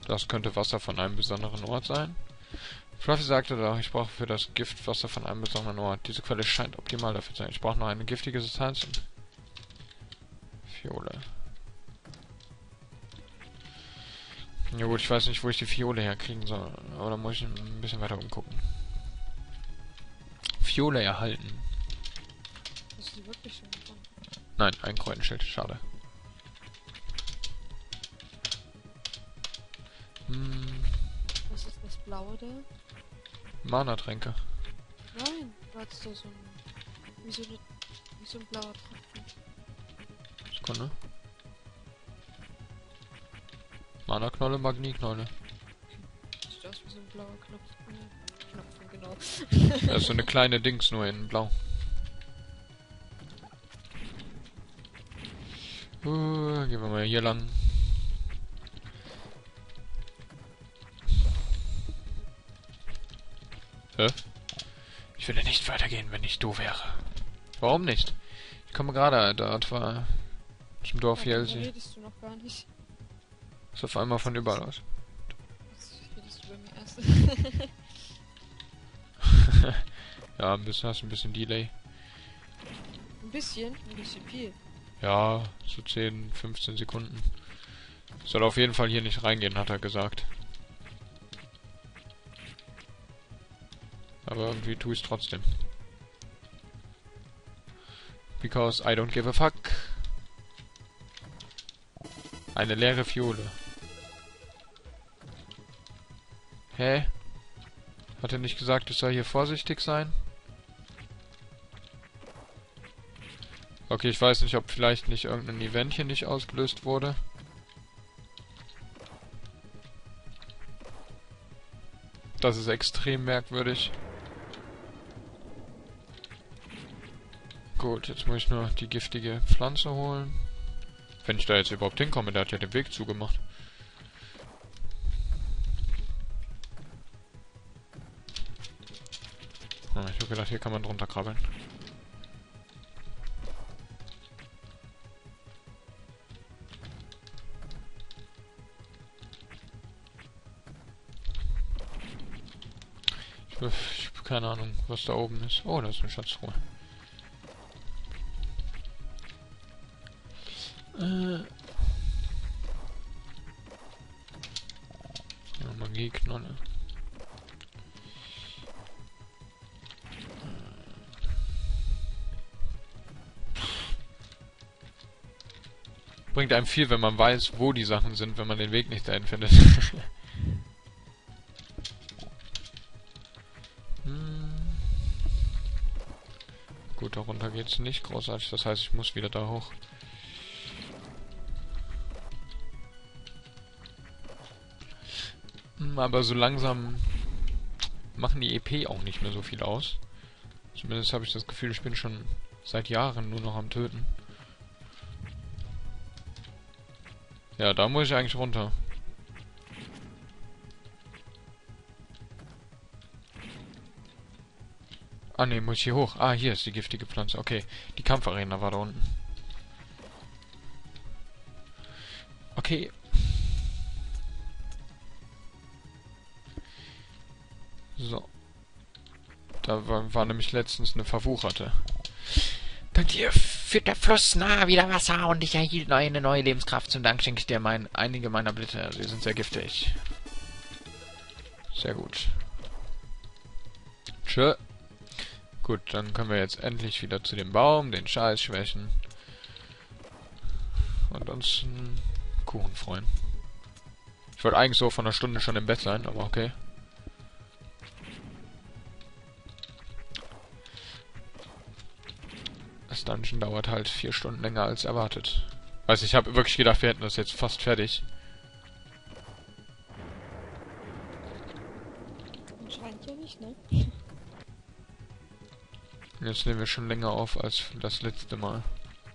Das könnte Wasser von einem besonderen Ort sein. Fluffy sagte doch, ich brauche für das Gift Wasser von einem besonderen Ort. Diese Quelle scheint optimal dafür zu sein. Ich brauche noch eine giftige Substanz. Fiole. Ja gut, ich weiß nicht, wo ich die Fiole herkriegen soll. Aber da muss ich ein bisschen weiter umgucken. Fiole erhalten. Hast du die wirklich schon gefunden? Nein, ein Kreuzenschild. Schade. Was ist das Blaue da? Mana-Tränke. Nein, du hattest da so ein... Wie so ein blauer Tropfen. Sekunde. Mana-Knolle, Magni-Knolle. Sieht aus wie so ein blauer Knopf. Knopf, genau. Das ist so eine kleine Dings, nur in blau. Gehen wir mal hier lang. Hä? Ich würde nicht weitergehen, wenn ich du wäre. Warum nicht? Ich komme gerade dort war zum Dorf Ja, Jelsi. redest du noch gar nicht. Ist auf einmal von überall aus. Jetzt redest du bei mir erst. Ja, hast ein bisschen Delay. Ein bisschen viel. Ja, so 10, 15 Sekunden. Soll auf jeden Fall hier nicht reingehen, hat er gesagt. Aber irgendwie tue ich es trotzdem. Because I don't give a fuck. Eine leere Fiole. Hä? Hat er nicht gesagt, ich soll hier vorsichtig sein? Okay, ich weiß nicht, ob vielleicht nicht irgendein Event hier nicht ausgelöst wurde. Das ist extrem merkwürdig. Gut, jetzt muss ich nur die giftige Pflanze holen. Wenn ich da jetzt überhaupt hinkomme, der hat ja den Weg zugemacht. Ah, ich habe gedacht, hier kann man drunter krabbeln. Ich habe keine Ahnung, was da oben ist. Oh, da ist eine Schatztruhe. Ja, Magieknolle. Bringt einem viel, wenn man weiß, wo die Sachen sind, wenn man den Weg nicht dahin findet. Gut, darunter geht's nicht großartig, das heißt, ich muss wieder da hoch. Aber so langsam machen die EP auch nicht mehr so viel aus. Zumindest habe ich das Gefühl, ich bin schon seit Jahren nur noch am Töten. Ja, da muss ich eigentlich runter. Ah ne, muss ich hier hoch. Ah, hier ist die giftige Pflanze. Okay, die Kampfarena war da unten. Okay. So. Da war nämlich letztens eine verwucherte. Dank dir führt der Fluss nahe wieder Wasser und ich erhielt eine neue Lebenskraft. Zum Dank schenke ich dir einige meiner Blätter. Sie sind sehr giftig. Sehr gut. Tschö. Gut, dann können wir jetzt endlich wieder zu dem Baum, den Scheiß schwächen. Und uns einen Kuchen freuen. Ich wollte eigentlich so von einer Stunde schon im Bett sein, aber okay. Das Dungeon dauert halt 4 Stunden länger als erwartet. Also ich habe wirklich gedacht, wir hätten das jetzt fast fertig. Anscheinend ja nicht, ne? Jetzt nehmen wir schon länger auf als das letzte Mal.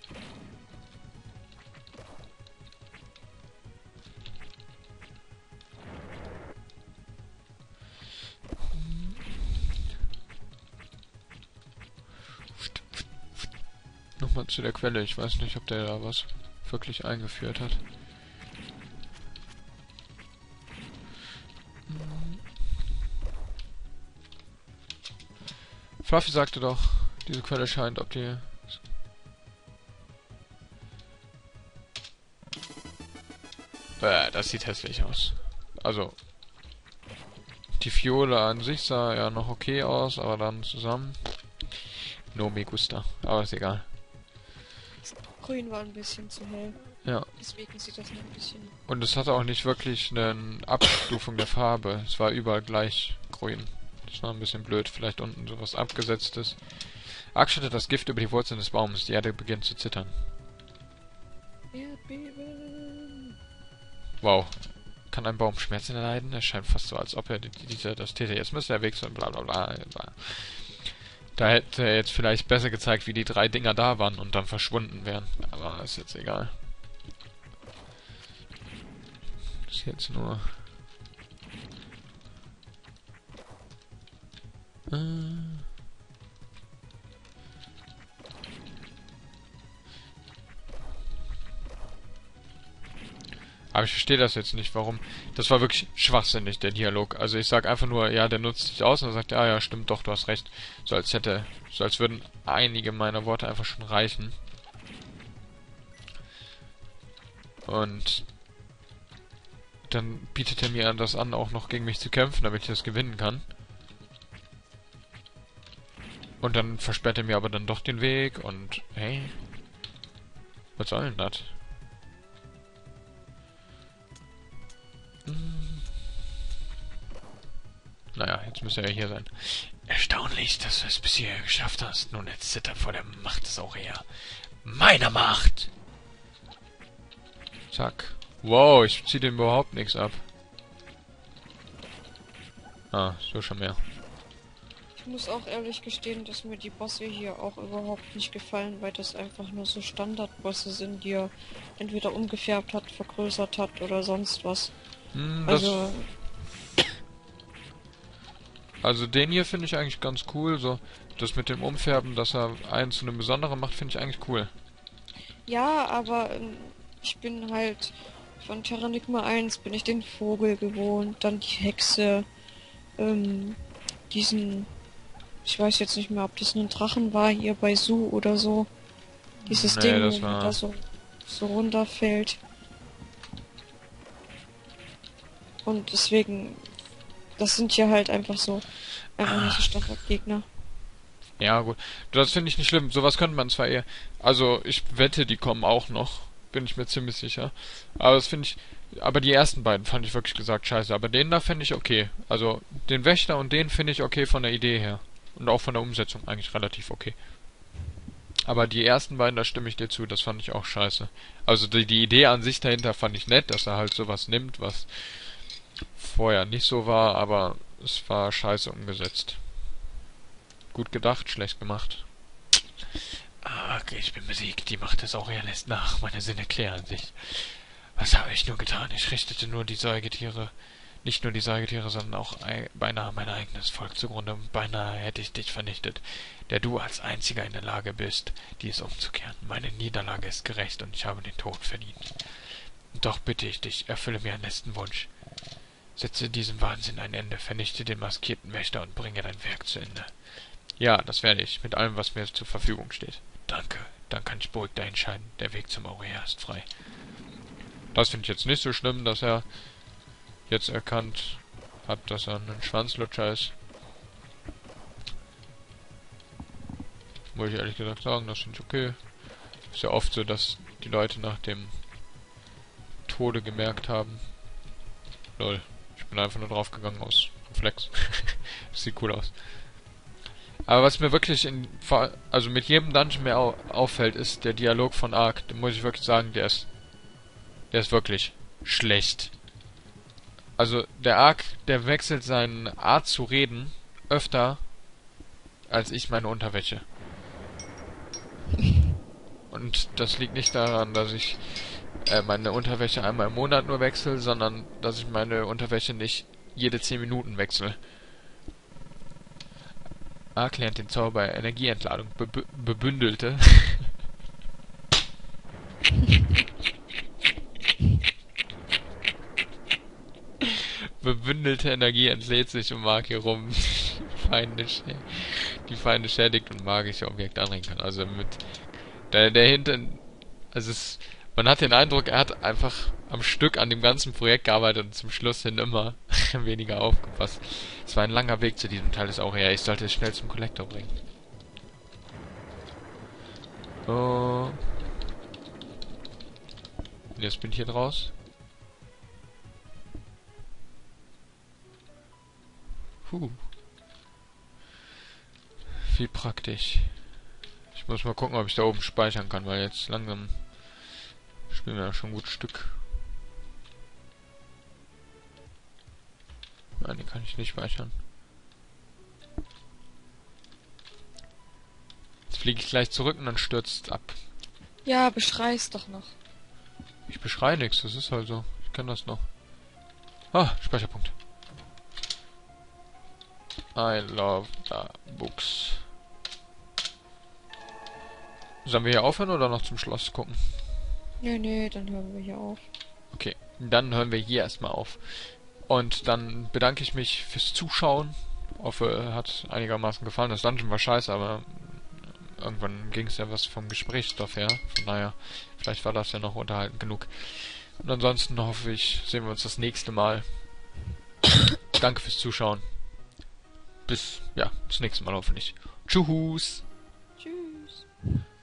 Nochmal zu der Quelle. Ich weiß nicht, ob der da was wirklich eingeführt hat. Fluffy sagte doch, diese Quelle scheint, ob die... das sieht hässlich aus. Also, die Fiole an sich sah ja noch okay aus, aber dann zusammen... No me gusta. Aber ist egal. Grün war ein bisschen zu hell. Ja. Deswegen sieht das noch ein bisschen... Und es hatte auch nicht wirklich eine Abstufung der Farbe. Es war überall gleich grün. Das war ein bisschen blöd. Vielleicht unten sowas abgesetztes. Ark schüttet das Gift über die Wurzeln des Baumes. Die Erde beginnt zu zittern. Erdbeben. Wow. Kann ein Baum Schmerzen erleiden? Es scheint fast so, als ob er das täte. Jetzt müsste er wechseln, bla bla bla. Da hätte er jetzt vielleicht besser gezeigt, wie die 3 Dinger da waren und dann verschwunden wären. Aber ist jetzt egal. Das ist jetzt nur... Aber ich verstehe das jetzt nicht, warum. Das war wirklich schwachsinnig, der Dialog. Also ich sag einfach nur, ja, der nutzt sich aus und dann sagt, ja, ja, stimmt doch, du hast recht. So als würden einige meiner Worte einfach schon reichen. Und dann bietet er mir das an, auch noch gegen mich zu kämpfen, damit ich das gewinnen kann. Und dann versperrt er mir aber dann doch den Weg und, hey, was soll denn das? Naja, jetzt müsste er hier sein. Erstaunlich, dass du es bis hierher geschafft hast. Nun jetzt zittern vor der Macht des Aurea. Meiner Macht! Zack. Wow, ich zieh dem überhaupt nichts ab. Ah, so schon mehr. Ich muss auch ehrlich gestehen, dass mir die Bosse hier auch überhaupt nicht gefallen, weil das einfach nur so Standardbosse sind, die er entweder umgefärbt hat, vergrößert hat oder sonst was. Also den hier finde ich eigentlich ganz cool. So, das mit dem Umfärben, dass er einen zu einem besonderen macht, finde ich eigentlich cool. Ja, aber ich bin halt von Terranigma 1 bin ich den Vogel gewohnt, dann die Hexe, ich weiß jetzt nicht mehr, ob das ein Drachen war hier bei Su oder so. Dieses Nee, Ding, das wo war... da so runterfällt. Und deswegen, das sind hier halt einfach nur so Standardgegner. Ja, gut. Das finde ich nicht schlimm. Sowas könnte man zwar eher... Also, ich wette, die kommen auch noch. Bin ich mir ziemlich sicher. Aber das finde ich... Aber die ersten beiden fand ich wirklich gesagt scheiße. Aber den da finde ich okay. Also, den Wächter und den finde ich okay von der Idee her. Und auch von der Umsetzung eigentlich relativ okay. Aber die ersten beiden, da stimme ich dir zu, das fand ich auch scheiße. Also, die Idee an sich dahinter fand ich nett, dass er halt sowas nimmt, was vorher nicht so war, aber es war scheiße umgesetzt. Gut gedacht, schlecht gemacht. Ah, okay, ich bin besiegt. Die Macht des Aurea lässt nach. Meine Sinne klären sich. Was habe ich nur getan? Ich richtete nur die Säugetiere, nicht nur die Säugetiere, sondern auch beinahe mein eigenes Volk zugrunde. Und beinahe hätte ich dich vernichtet, der du als einziger in der Lage bist, dies umzukehren. Meine Niederlage ist gerecht und ich habe den Tod verdient. Doch bitte ich dich, erfülle mir einen letzten Wunsch. Setze diesem Wahnsinn ein Ende, vernichte den maskierten Wächter und bringe dein Werk zu Ende. Ja, das werde ich, mit allem, was mir zur Verfügung steht. Danke, dann kann ich beruhigt entscheiden. Der Weg zum Aurea ist frei. Das finde ich jetzt nicht so schlimm, dass er jetzt erkannt hat, dass er ein Schwanzlutscher ist. Muss ich ehrlich gesagt sagen, das finde ich okay. Ist ja oft so, dass die Leute nach dem Tode gemerkt haben. Lol, ich bin einfach nur draufgegangen aus Flex. Sieht cool aus. Aber was mir wirklich also mit jedem Dungeon mehr auffällt, ist der Dialog von Ark. Da muss ich wirklich sagen, der ist wirklich schlecht. Also der Ark, der wechselt seine Art zu reden öfter als ich meine Unterwäsche. Und das liegt nicht daran, dass ich meine Unterwäsche einmal im Monat nur wechsle, sondern dass ich meine Unterwäsche nicht jede 10 Minuten wechsle. Ark lernt den Zauber Energieentladung bebündelte. gebündelte Energie entlädt sich um Mark hier rum. Die Feinde schädigt und magische Objekte anregen kann. Also mit der hinten, also man hat den Eindruck, er hat einfach am Stück an dem ganzen Projekt gearbeitet und zum Schluss hin immer weniger aufgepasst. Es war ein langer Weg zu diesem Teil des Aurea. Ich sollte es schnell zum Kollektor bringen. Oh. Jetzt bin ich hier draus. Wie praktisch. Ich muss mal gucken, ob ich da oben speichern kann, weil jetzt langsam spielen wir ja schon ein gutes Stück. Nein, die kann ich nicht speichern. Jetzt fliege ich gleich zurück und dann stürzt ab. Ja, beschrei's doch noch. Ich beschreie nichts, das ist halt so. Ich kann das noch. Ah, Speicherpunkt. I love the books. Sollen wir hier aufhören oder noch zum Schloss gucken? Nee, dann hören wir hier auf. Okay, dann hören wir hier erstmal auf. Und dann bedanke ich mich fürs Zuschauen. Hoffe, hat einigermaßen gefallen. Das Dungeon war scheiße, aber irgendwann ging es ja was vom Gesprächsstoff her. Von daher, vielleicht war das ja noch unterhaltend genug. Und ansonsten hoffe ich, sehen wir uns das nächste Mal. Danke fürs Zuschauen. Bis nächste Mal hoffentlich. Tschüss. Tschüss.